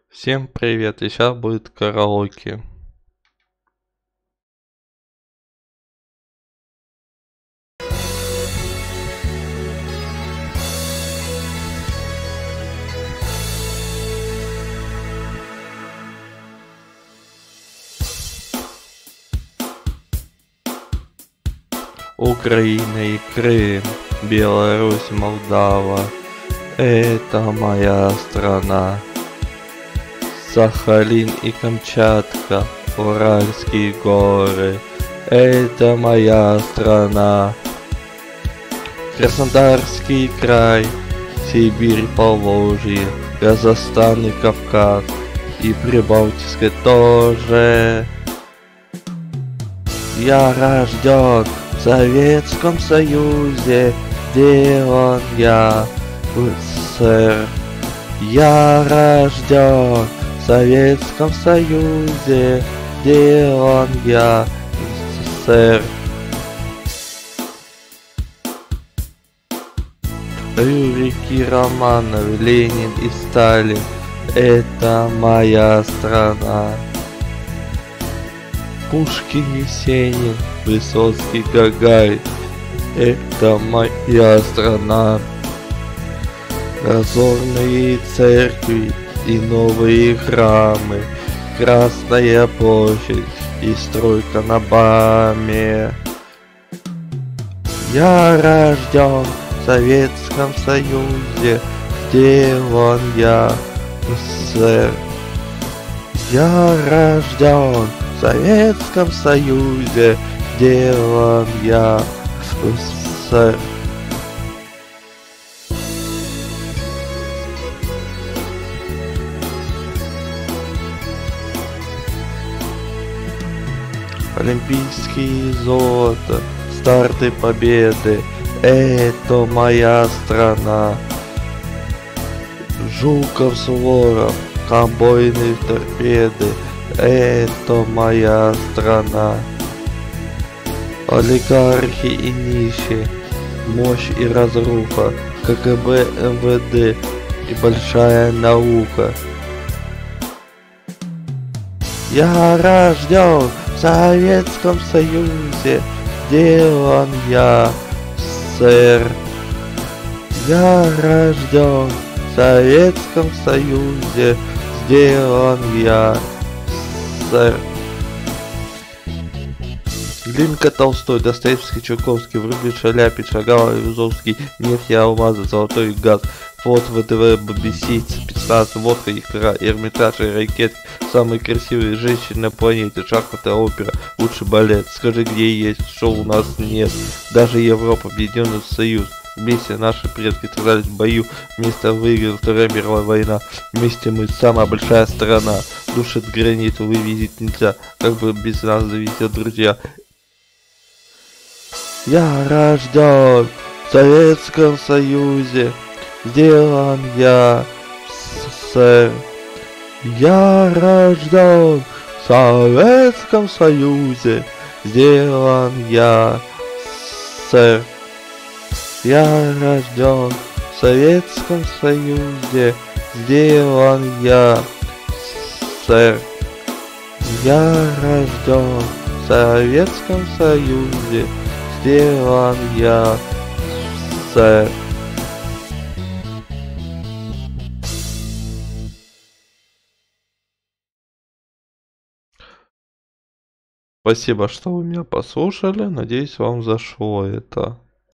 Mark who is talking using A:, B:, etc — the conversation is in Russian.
A: Всем привет, и сейчас будет караоке. Украина и Крым, Беларусь, Молдава, это моя страна. Сахалин и Камчатка, Уральские горы, это моя страна. Краснодарский край, Сибирь, Поволжье, Казахстан и Кавказ, и Прибалтийское тоже. Я рожден в Советском Союзе, сделан я в СССР. Я рожден в Советском Союзе, сделан я в СССР. Рюрики, Романов, Ленин и Сталин, это моя страна. Пушкин, Есенин, Высоцкий, Гагарин, это моя страна. Разорные церкви и новые храмы, Красная площадь и стройка на БАМе. Я рожден в Советском Союзе, сделан я в СССР. Я рожден в Советском Союзе, сделан я в СССР. Олимпийские золото, старты победы, это моя страна. Жуков, Суворов, конвойные торпеды, это моя страна. Олигархи и нищие, мощь и разруха, КГБ, МВД и большая наука. Я рожден в Советском Союзе, сделан я в СССР. Я рожден в Советском Союзе, сделан я в СССР. Глинка, Толстой, Достоевский, Чуковский, Врубель, Шаляпин, Шагал, Айвазовский, нефть и алмазы, золотой газ, флот, ВТВ, BBC, спецназ, водка, икра, Эрмитаж и ракет, самые красивые женщины на планете, шахматы, опера, лучший балет, скажи, где есть, что у нас нет, даже Европа, Объединенный Союз. Вместе наши предки сражались в бою, вместе выиграла Вторая мировая война, вместе мы самая большая страна, душит границу вывезить нельзя, как бы без нас зависят друзья. Я рожден в Советском Союзе, сделан я в СССР. Я рожден в Советском Союзе, сделан я в СССР. Я рожден в Советском Союзе, сделан я в СССР. Я рожден в Советском Союзе, сделан я в СССР. Спасибо, что вы меня послушали. Надеюсь, вам зашло это.